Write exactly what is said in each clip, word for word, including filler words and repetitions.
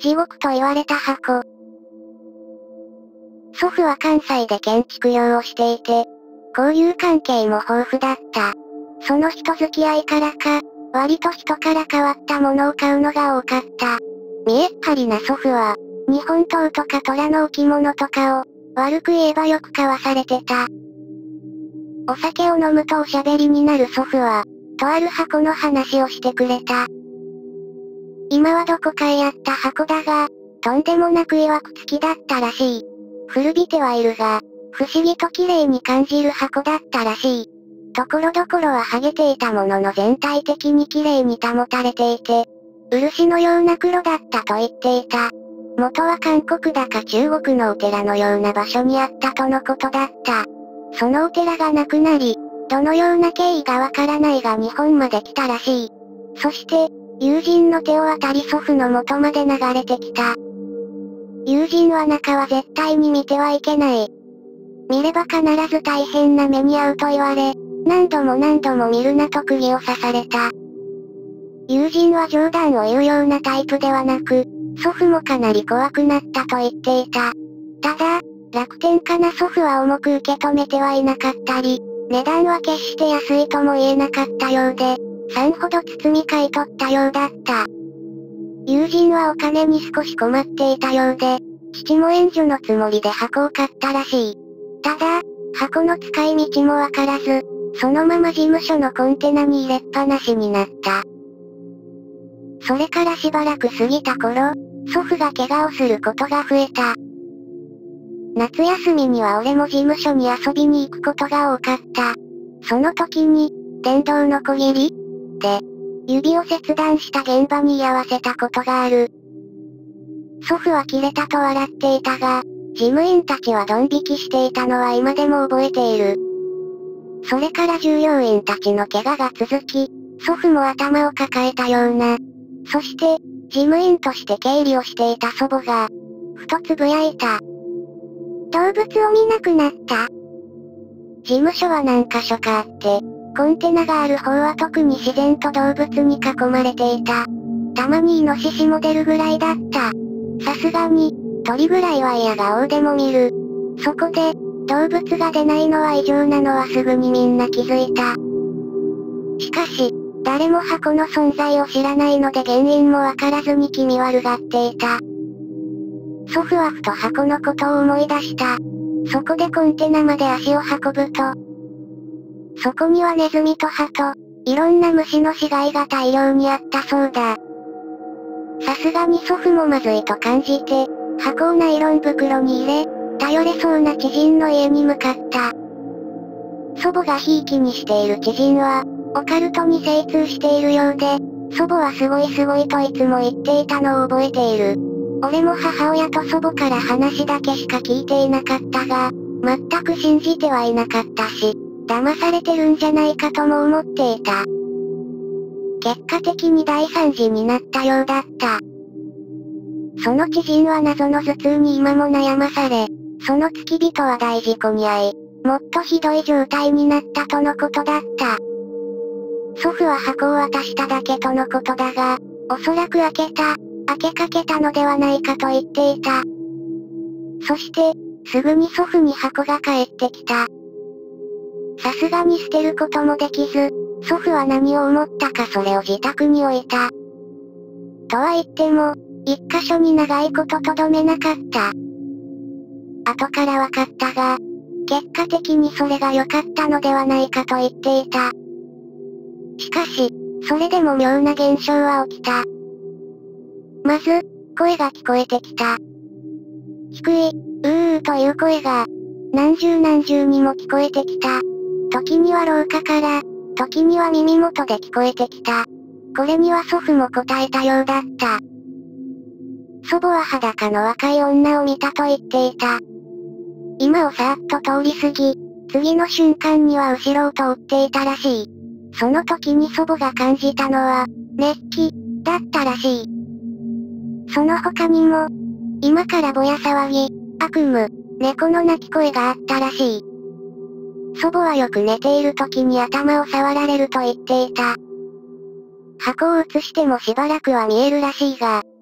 地獄と言われた箱。祖父は関西で建築業をしていて、交友関係も豊富だった。その人付き合いからか、割と人から変わったものを買うのが多かった。見えっ張りな祖父は、日本刀とか虎の置物とかを、悪く言えばよく買わされてた。お酒を飲むとおしゃべりになる祖父は、とある箱の話をしてくれた。今はどこかへやった箱だが、とんでもなく曰く付きだったらしい。古びてはいるが、不思議と綺麗に感じる箱だったらしい。ところどころは剥げていたものの全体的に綺麗に保たれていて、漆のような黒だったと言っていた。元は韓国だか中国のお寺のような場所にあったとのことだった。そのお寺がなくなり、どのような経緯がわからないが日本まで来たらしい。そして、友人の手を渡り祖父の元まで流れてきた。友人は中は絶対に見てはいけない。見れば必ず大変な目に遭うと言われ、何度も何度も見るなと釘を刺された。友人は冗談を言うようなタイプではなく、祖父もかなり怖くなったと言っていた。ただ、楽天家な祖父は重く受け止めてはいなかったり、値段は決して安いとも言えなかったようで、さんほど包み買い取ったようだった。友人はお金に少し困っていたようで、父も援助のつもりで箱を買ったらしい。ただ、箱の使い道もわからず、そのまま事務所のコンテナに入れっぱなしになった。それからしばらく過ぎた頃、祖父が怪我をすることが増えた。夏休みには俺も事務所に遊びに行くことが多かった。その時に、電動のこぎりで、指を切断した現場に居合わせたことがある。祖父は切れたと笑っていたが、事務員たちはドン引きしていたのは今でも覚えている。それから従業員たちの怪我が続き、祖父も頭を抱えたような。そして、事務員として経理をしていた祖母が、ふとつぶやいた。動物を見なくなった。事務所は何箇所かあって、コンテナがある方は特に自然と動物に囲まれていた。たまにイノシシも出るぐらいだった。さすがに、鳥ぐらいは嫌が応でも見る。そこで、動物が出ないのは異常なのはすぐにみんな気づいた。しかし、誰も箱の存在を知らないので原因もわからずに気味悪がっていた。祖父はふと箱のことを思い出した。そこでコンテナまで足を運ぶと、そこにはネズミとハト、いろんな虫の死骸が大量にあったそうだ。さすがに祖父もまずいと感じて、箱をナイロン袋に入れ、頼れそうな知人の家に向かった。祖母がひいきにしている知人は、オカルトに精通しているようで、祖母はすごいすごいといつも言っていたのを覚えている。俺も母親と祖母から話だけしか聞いていなかったが、全く信じてはいなかったし、騙されてるんじゃないかとも思っていた。結果的に大惨事になったようだった。その知人は謎の頭痛に今も悩まされ、その付き人は大事故に遭い、もっとひどい状態になったとのことだった。祖父は箱を渡しただけとのことだが、おそらく開けた、開けかけたのではないかと言っていた。そして、すぐに祖父に箱が返ってきた。さすがに捨てることもできず、祖父は何を思ったかそれを自宅に置いた。とは言っても、一箇所に長いこととどめなかった。後からわかったが、結果的にそれが良かったのではないかと言っていた。しかし、それでも妙な現象は起きた。まず、声が聞こえてきた。低い、うーうという声が、何重何重にも聞こえてきた。時には廊下から、時には耳元で聞こえてきた。これには祖父も答えたようだった。祖母は裸の若い女を見たと言っていた。今をさーっと通り過ぎ、次の瞬間には後ろを通っていたらしい。その時に祖母が感じたのは、熱気、だったらしい。その他にも、今からぼや騒ぎ、悪夢、猫の鳴き声があったらしい。祖母はよく寝ている時に頭を触られると言っていた。箱を映してもしばらくは見えるらしいが、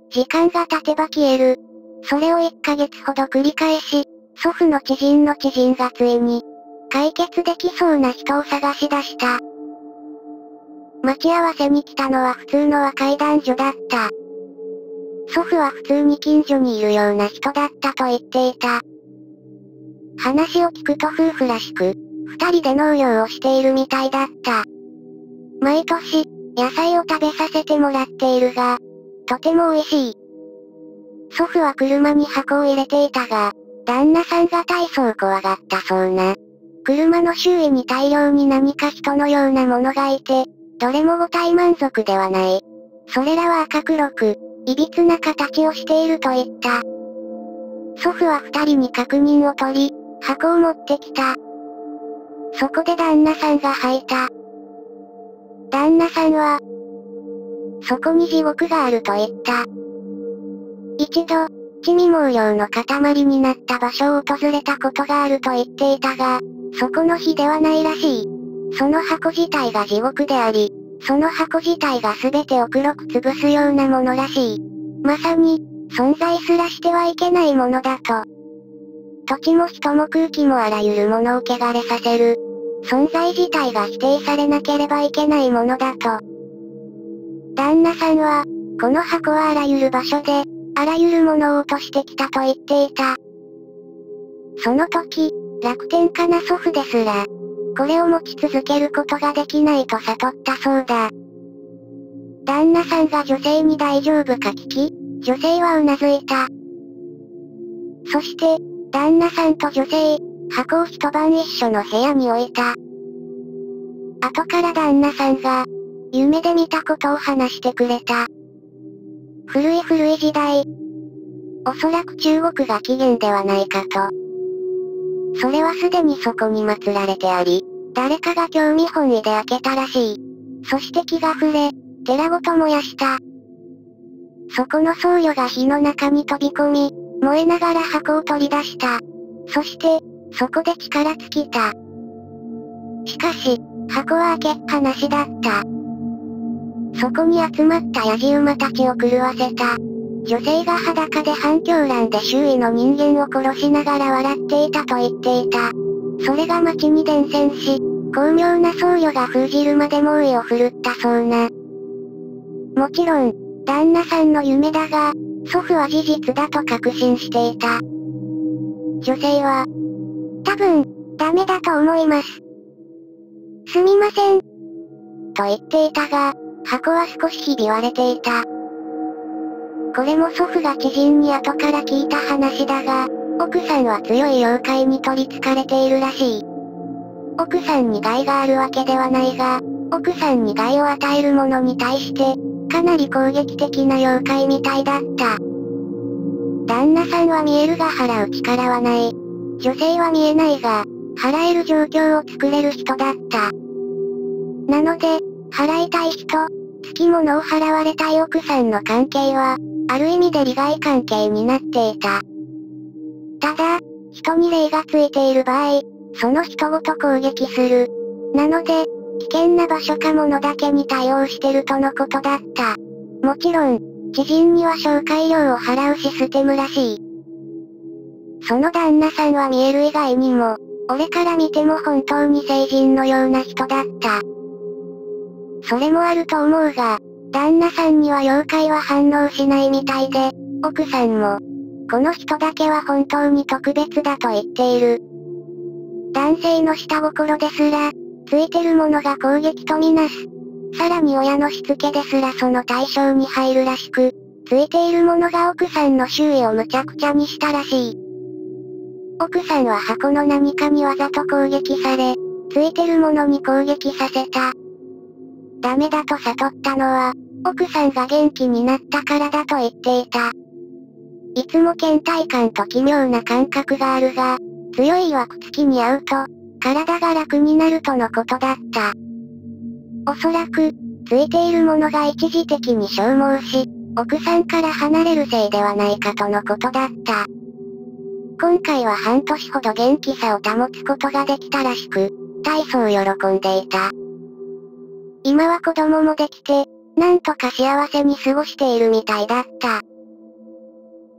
時間が経てば消える。それをいっかげつほど繰り返し、祖父の知人の知人がついに、解決できそうな人を探し出した。待ち合わせに来たのは普通の若い男女だった。祖父は普通に近所にいるような人だったと言っていた。話を聞くと夫婦らしく、二人で農業をしているみたいだった。毎年、野菜を食べさせてもらっているが、とても美味しい。祖父は車に箱を入れていたが、旦那さんが大層怖がったそうな。車の周囲に大量に何か人のようなものがいて、どれも五体満足ではない。それらは赤黒く、いびつな形をしていると言った。祖父は二人に確認を取り、箱を持ってきた。そこで旦那さんが吐いた。旦那さんは、そこに地獄があると言った。一度、地味毛量の塊になった場所を訪れたことがあると言っていたが、そこの日ではないらしい。その箱自体が地獄であり、その箱自体が全てを黒く潰すようなものらしい。まさに、存在すらしてはいけないものだと。土地も人も空気もあらゆるものを汚れさせる。存在自体が否定されなければいけないものだと。旦那さんは、この箱はあらゆる場所で、あらゆるものを落としてきたと言っていた。その時、楽天家な祖父ですら、これを持ち続けることができないと悟ったそうだ。旦那さんが女性に大丈夫か聞き、女性はうなずいた。そして、旦那さんと女性、箱を一晩一緒の部屋に置いた。後から旦那さんが、夢で見たことを話してくれた。古い古い時代。おそらく中国が起源ではないかと。それはすでにそこに祀られてあり、誰かが興味本位で開けたらしい。そして気が触れ、寺ごと燃やした。そこの僧侶が火の中に飛び込み、燃えながら箱を取り出した。そして、そこで力尽きた。しかし、箱は開けっぱなしだった。そこに集まった野じ馬たちを狂わせた。女性が裸で反響欄で周囲の人間を殺しながら笑っていたと言っていた。それが街に伝染し、巧妙な僧侶が封じるまで猛威を振るったそうな。もちろん、旦那さんの夢だが、祖父は事実だと確信していた。女性は、多分、ダメだと思います。すみません。と言っていたが、箱は少しひび割れていた。これも祖父が知人に後から聞いた話だが、奥さんは強い妖怪に取り憑かれているらしい。奥さんに害があるわけではないが、奥さんに害を与える者に対して、かなり攻撃的な妖怪みたいだった。旦那さんは見えるが払う力はない。女性は見えないが、払える状況を作れる人だった。なので、払いたい人、つきものを払われたい奥さんの関係は、ある意味で利害関係になっていた。ただ、人に霊がついている場合、その人ごと攻撃する。なので、危険な場所かものだけに対応してるとのことだった。もちろん、知人には紹介料を払うシステムらしい。その旦那さんは見える以外にも、俺から見ても本当に聖人のような人だった。それもあると思うが、旦那さんには妖怪は反応しないみたいで、奥さんも、この人だけは本当に特別だと言っている。男性の下心ですら、ついてるものが攻撃とみなす。さらに親のしつけですらその対象に入るらしく、ついているものが奥さんの周囲をむちゃくちゃにしたらしい。奥さんは箱の何かにわざと攻撃され、ついてるものに攻撃させた。ダメだと悟ったのは、奥さんが元気になったからだと言っていた。いつも倦怠感と奇妙な感覚があるが、強い曰くつきに会うと、体が楽になるとのことだった。おそらく、ついているものが一時的に消耗し、奥さんから離れるせいではないかとのことだった。今回は半年ほど元気さを保つことができたらしく、大層喜んでいた。今は子供もできて、なんとか幸せに過ごしているみたいだった。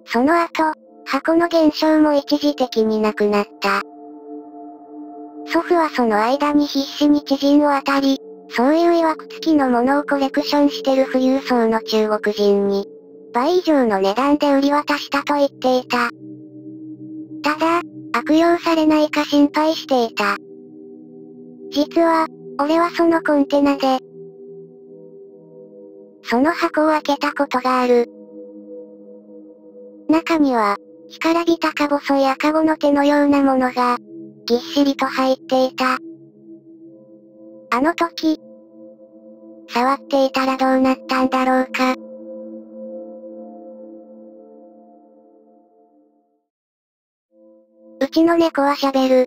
その後、箱の現象も一時的になくなった。祖父はその間に必死に知人を当たり、そういう曰く付きのものをコレクションしてる富裕層の中国人に、倍以上の値段で売り渡したと言っていた。ただ、悪用されないか心配していた。実は、俺はそのコンテナで、その箱を開けたことがある。中には、干からびたか細い赤子の手のようなものが、ぎっしりと入っていた。あの時、触っていたらどうなったんだろうか。うちの猫は喋る。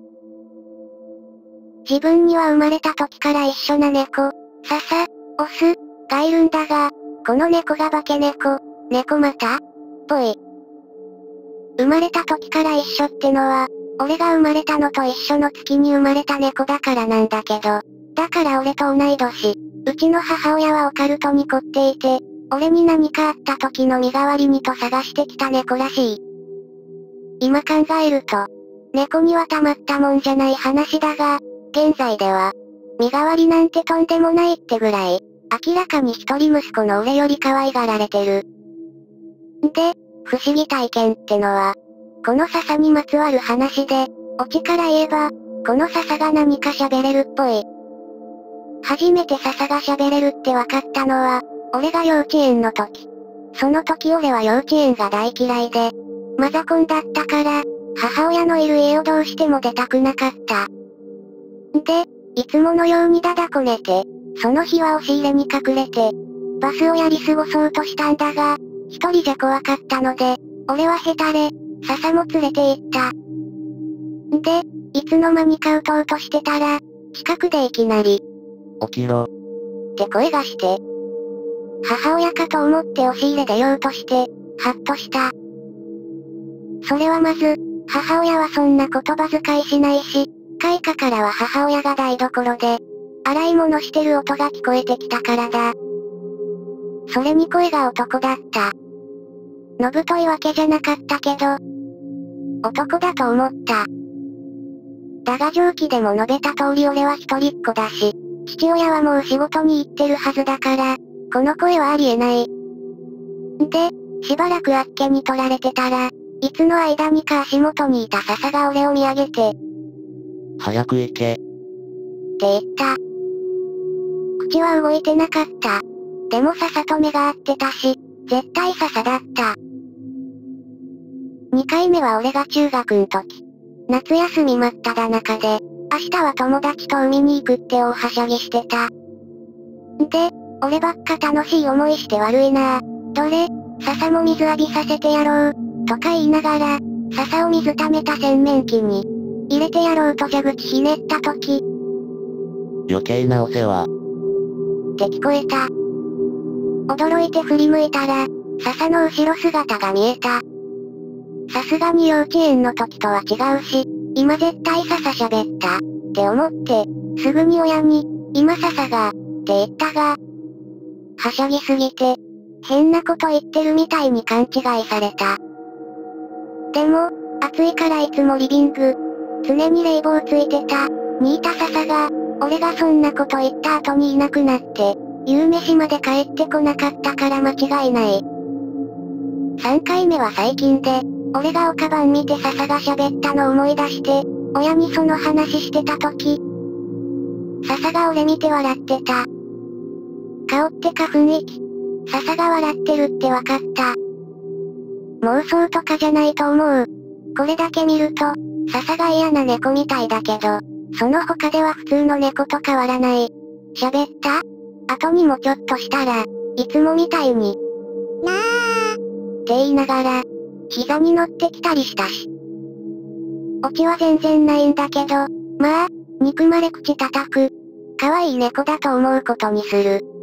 自分には生まれた時から一緒な猫、笹、オス、がいるんだが、この猫が化け猫、猫又ぽい。生まれた時から一緒ってのは、俺が生まれたのと一緒の月に生まれた猫だからなんだけど、だから俺と同い年。うちの母親はオカルトに凝っていて、俺に何かあった時の身代わりにと探してきた猫らしい。今考えると、猫にはたまったもんじゃない話だが、現在では、身代わりなんてとんでもないってぐらい、明らかに一人息子の俺より可愛がられてる。で、不思議体験ってのは、この笹にまつわる話で、オチから言えば、この笹が何か喋れるっぽい。初めて笹が喋れるって分かったのは、俺が幼稚園の時。その時俺は幼稚園が大嫌いで、マザコンだったから、母親のいる家をどうしても出たくなかった。で、いつものようにだだこねて、その日は押し入れに隠れて、バスをやり過ごそうとしたんだが、一人じゃ怖かったので、俺はヘタレ、笹も連れて行った。で、いつの間にか撃とうとしてたら、近くでいきなり、 起きろ。 って声がして、母親かと思って押し入れ出ようとして、ハッとした。それはまず、母親はそんな言葉遣いしないし、階下からは母親が台所で、洗い物してる音が聞こえてきたからだ。それに声が男だった。のぶといわけじゃなかったけど、男だと思った。だが上記でも述べた通り俺は一人っ子だし、父親はもう仕事に行ってるはずだから、この声はありえない。で、しばらくあっけに取られてたら、いつの間にか足元にいた笹が俺を見上げて、 早く行け。 って言った。口は動いてなかった。でも笹と目が合ってたし、絶対笹だった。二回目は俺が中学ん時。夏休み真っ只中で、明日は友達と海に行くって大はしゃぎしてた。で、俺ばっか楽しい思いして悪いなぁ。どれ、笹も水浴びさせてやろう。とか言いながら、笹を水溜めた洗面器に、入れてやろうと蛇口ひねった時、 余計なお世話。 って聞こえた。驚いて振り向いたら、笹の後ろ姿が見えた。さすがに幼稚園の時とは違うし、今絶対笹喋った、って思って、すぐに親に、今笹が、って言ったが、はしゃぎすぎて、変なこと言ってるみたいに勘違いされた。でも、暑いからいつもリビング、常に冷房ついてた、にいた笹が、俺がそんなこと言った後にいなくなって、夕飯まで帰ってこなかったから間違いない。さんかいめは最近で、俺がおかばん見て笹が喋ったの思い出して、親にその話してた時、笹が俺見て笑ってた。顔ってか雰囲気。笹が笑ってるってわかった。妄想とかじゃないと思う。これだけ見ると、笹が嫌な猫みたいだけど、その他では普通の猫と変わらない。喋った後にもちょっとしたら、いつもみたいに、なーって言いながら、膝に乗ってきたりしたし。オチは全然ないんだけど、まあ、憎まれ口叩く。可愛い猫だと思うことにする。